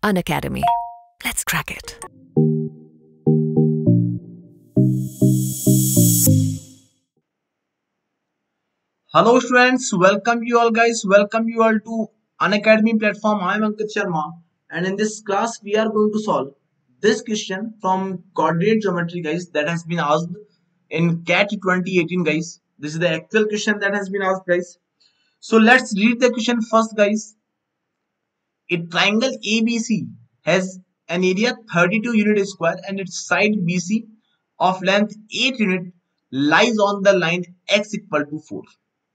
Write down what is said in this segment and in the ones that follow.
Unacademy. Let's crack it. Hello students, welcome you all guys, welcome you all to Unacademy platform. I am Ankit Sharma and in this class we are going to solve this question from coordinate geometry guys that has been asked in CAT 2018 guys. This is the actual question that has been asked guys. So let's read the question first guys. A triangle ABC has an area 32 unit square and its side BC of length 8 unit lies on the line x equal to 4.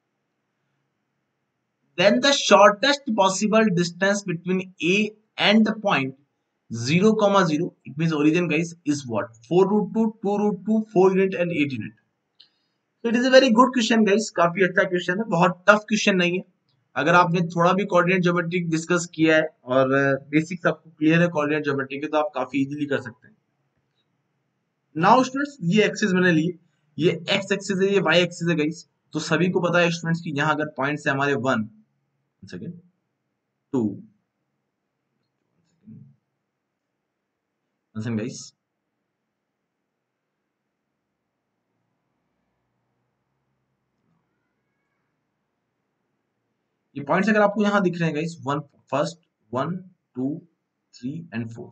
Then the shortest possible distance between A and the point 0, 0, it means origin guys, is what? 4 root 2, 2 root 2, 4 unit and 8 unit. So it is a very good question guys, काफी अच्छा question है, बहुत tough question नहीं है. अगर आपने थोड़ा भी कोऑर्डिनेट ज्योमेट्री डिस्कस किया है और बेसिक्स आपको क्लियर है कोऑर्डिनेट ज्योमेट्री के, तो आप काफी इजीली कर सकते हैं. नाउ स्टूडेंट्स, ये एक्सिस मैंने लिए, ये एक्स एक्सिस है, ये वाई एक्सिस है गाइस. तो सभी को पता है स्टूडेंट्स कि यहाँ अगर पॉइंट्स है हमारे 1 सेकेंड 2 गाइस, ये पॉइंट्स अगर आपको यहां दिख रहे हैं गाइस, फर्स्ट 1 2 3 एंड 4,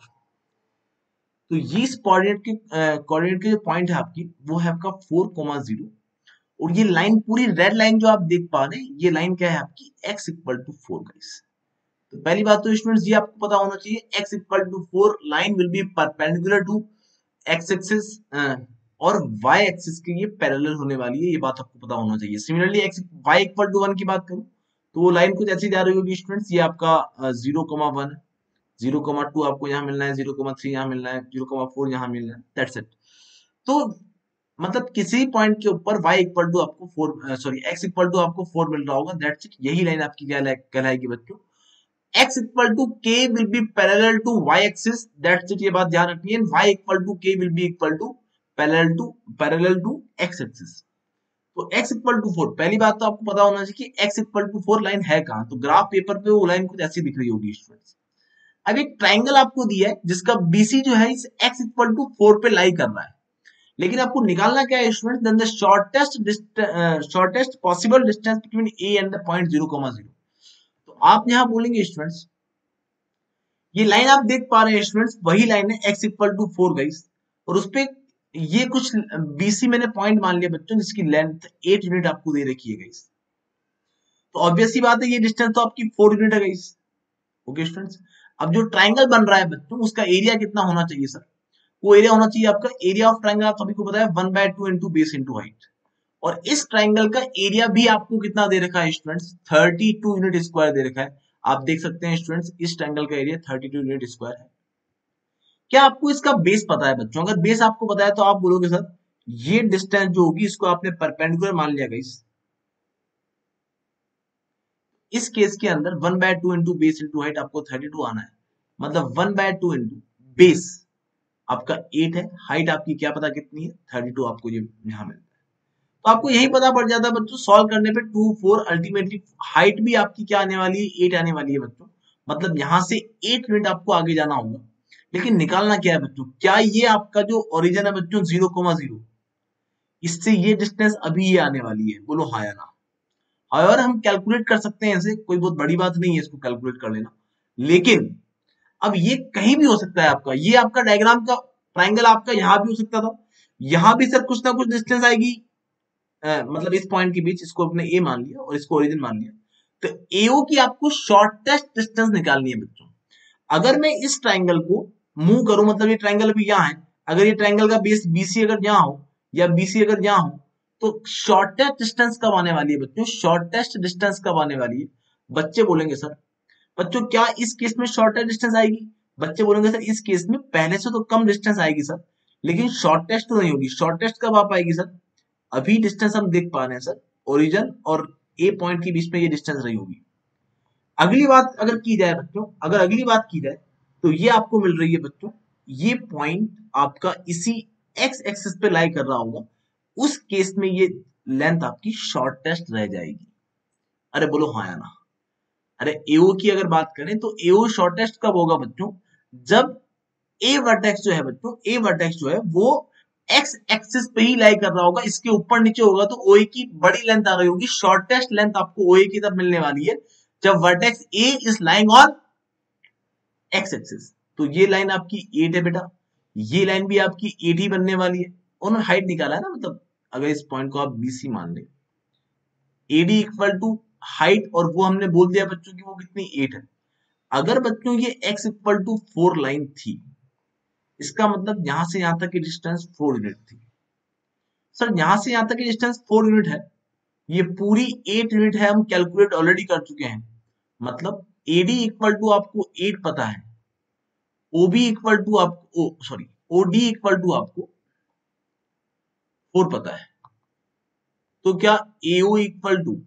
तो ये इस कोऑर्डिनेट के जो पॉइंट है आपकी, वो है आपका 4,0 और ये लाइन पूरी रेड लाइन जो आप देख पा रहे हैं, ये लाइन क्या है आपकी x इक्वल टू 4 गाइस. तो पहली बात तो स्टूडेंट्स ये आपको पता होना चाहिए, x equal to 4 line will be perpendicular to x axis और y एक्सिस के ये पैरेलल होने वाली है, ये बात आपको पता होना चाहिए. सिमिलरली y इक्वल टू 1 की बात करूं तो वो लाइन कुछ ऐसी जा रही होगी स्टूडेंट्स, ये आपका 0,1 0,2 आपको यहाँ मिलना है, 0,3 यहाँ मिलना है, 0,4 यहाँ मिलना है, दैट्स इट. तो मतलब किसी पॉइंट के ऊपर y इक्वल टू आपको 4 सॉरी x इक्वल टू आपको 4 मिल रहा होगा, दैट्स इट. यही लाइन आपकी कहलाएगी बच्चों. x equal to k will be parallel to y axis, that's it. ये बात ध्यान रखनी है. y equal to k will be equal to parallel to x axis. तो x इक्वल टू 4, पहली बात तो आपको पता होना चाहिए कि x इक्वल टू 4 लाइन है कहां. तो ग्राफ पेपर पे वो लाइन कुछ ऐसी दिख रही होगी स्टूडेंट्स. अब एक ट्राइंगल आपको दिया है जिसका BC जो है इस x इक्वल टू 4 पे लाई कर रहा है, लेकिन आपको निकालना क्या है students, then the shortest possible distance between A and the point 0,0. तो आप यहां बोलेंगे स्टूडेंट्स, ये लाइन आप देख पा रहे हैं स्टूडेंट्स, वही लाइन है x इक्वल टू 4 गाइस, और उस पे ये कुछ BC मैंने पॉइंट मान लिया बच्चों जिसकी लेंथ 8 यूनिट आपको दे रखी है गाइस. तो ऑब्वियस सी बात है ये डिस्टेंस तो आपकी 4 यूनिट है गाइस. ओके स्टूडेंट्स, अब जो ट्राइंगल बन रहा है बच्चों उसका एरिया कितना होना चाहिए सर? वो एरिया होना चाहिए आपका, एरिया ऑफ ट्राइंगल आप सभी को पता है 1/2 इंटू बेस इंटू हाइट. और इस ट्राइंगल का एरिया भी आपको कितना दे रखा है स्टूडेंट्स? 32 यूनिट स्क्वायर दे रखा है. आप देख सकते हैं स्टूडेंट्स, इस ट्राइंगल का एरिया 32 यूनिट स्क्वायर है. क्या आपको इसका बेस पता है बच्चों? अगर बेस आपको पता है तो आप बोलोगे सर ये डिस्टेंस जो होगी इसको आपने परपेंडिकुलर मान लिया गाइस. इस केस के अंदर 1/2 इंटू बेस इंटू हाइट आपको 32 आना है, मतलब 1/2 इंटू बेस आपका 8 है, हाइट आपकी क्या पता कितनी है, 32 आपको ये यहां मिलता है. तो आपको यही पता पड़ जाता है बच्चों सॉल्व करने पे 2 4 अल्टीमेटली हाइट भी आपकी क्या आने वाली है, 8 आने वाली है बच्चों. मतलब यहां से 8 यूनिट आपको आगे जाना होगा. लेकिन निकालना क्या है बच्चों, क्या ये आपका जो ओरिजिन है बच्चों 0,0, इससे ये डिस्टेंस अभी ये आने वाली है? बोलो हाँ या ना. और हम कैलकुलेट कर सकते हैं ऐसे, कोई बहुत बड़ी बात नहीं है इसको कैलकुलेट कर लेना. लेकिन अब ये कहीं भी हो सकता है आपका, ये आपका डायग्राम का ट्राइंगल आपका यहाँ भी हो सकता था, यहाँ भी सर कुछ ना कुछ डिस्टेंस आएगी, मतलब इस पॉइंट के बीच, इसको अपने ए मान लिया और इसको ओरिजिन मान लिया. तो एओ की आपको शॉर्टेस्ट डिस्टेंस निकालनी है बच्चों. अगर मैं इस ट्राइंगल को मूव करूं, मतलब ये ट्राइंगल अभी यहाँ है, अगर ये ट्राइंगल का बेस बीसी अगर यहाँ हो या बीसी अगर यहाँ हो, तो शॉर्टेस्ट डिस्टेंस कब आने वाली है बच्चों? शॉर्टेस्ट डिस्टेंस कब आने वाली है? बच्चे बोलेंगे सर बच्चों क्या इस केस में शॉर्टेस्ट डिस्टेंस आएगी? बच्चे बोलेंगे सर इस केस में पहले से तो कम डिस्टेंस आएगी सर, लेकिन शॉर्टेस्ट तो नहीं होगी. शॉर्टेस्ट कब आ पाएगी सर? अभी डिस्टेंस हम देख पा रहे हैं सर, ओरिजिन और ए पॉइंट के बीच में ये डिस्टेंस रही होगी. अगली बात अगर की जाए बच्चों, अगर अगली बात की जाए तो ये आपको मिल रही है बच्चों, ये पॉइंट आपका इसी एक्स एक्सिस पे लाई कर रहा होगा, उस केस में ये लेंथ आपकी शॉर्टेस्ट रह जाएगी. अरे बोलो हाँ या ना. अरे एओ की अगर बात करें तो एओ शॉर्टेस्ट कब होगा बच्चों? जब ए वर्टेक्स जो है बच्चों, ए वर्टेक्स जो है वो एक्स एक्सिस पे ही लाई कर रहा होगा, इसके ऊपर नीचे होगा तो ओए की बड़ी लेंथ आ रही होगी, शॉर्टेस्ट लेंथ आपको ओए की तब मिलने वाली है जब vertex A is lying on X axis. तो ये लाइन आपकी 8 है बेटा, ये लाइन भी आपकी 8 ही बनने वाली है। उन्होंने हाइट निकाला है ना, मतलब अगर इस पॉइंट को आप बीसी मान लें, एडी इक्वल टू हाइट, और वो हमने बोल दिया बच्चों की वो कितनी 8 है। अगर बच्चों ये x इक्वल टू 4 लाइन थी, इसका मतलब यहां से यहां तक की डिस्टेंस 4 यूनिट थी। सर यहां से यहां तक की डिस्टेंस 4 यूनिट है, ये पूरी 8 यूनिट है, हम कैलकुलेट ऑलरेडी कर चुके हैं। मतलब एडी इक्वल टू आपको 8 पता है, ओबी इक्वल टू आपको सॉरी ओडी इक्वल टू आपको 4 पता है। तो क्या AO equal to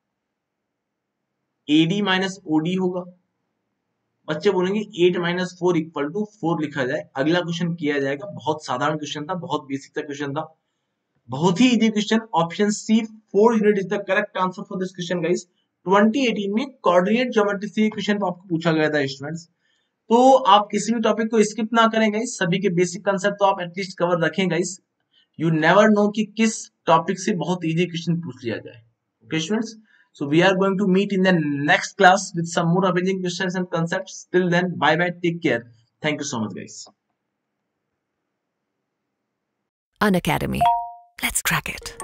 AD minus OD होगा? बच्चे बोलेंगे 8 माइनस 4 इक्वल टू 4 लिखा जाए, अगला क्वेश्चन किया जाएगा। बहुत साधारण क्वेश्चन था, बहुत बेसिक सा क्वेश्चन था, बहुत ही easy question. Option C 4 unit is the correct answer for this question guys. 2018 में कोऑर्डिनेट ज्योमेट्री से क्वेश्चन आपको पूछा गया था स्टूडेंट्स। तो आप किसी भी टॉपिक को स्किप ना करें गाइस, सभी के बेसिक कंसेप्ट तो आप एटलीस्ट कवर रखें गाइस। यू नेवर नो कि किस टॉपिक से बहुत इजी क्वेश्चन पूछ लिया जाए। Okay students, so we are going to meet in the next class with some more amazing questions and concepts. Till then, bye bye, take care. Thank you so much guys. Unacademy. Let's crack it.